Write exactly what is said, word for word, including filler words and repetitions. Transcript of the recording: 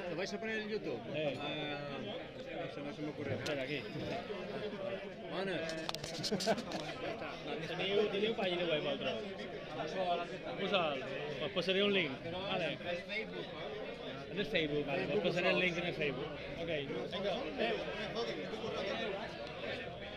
¿Lo vais a poner en YouTube? Eh. Ah, no, se, no se me ocurre. Espera, aquí. Mana. Teniu, teniu pàgina web, vosaltres? Posa'l. Us posaré un link. Vale. En el Facebook, vale. Us posaré el link en el Facebook. Ok. Vinga. Adéu.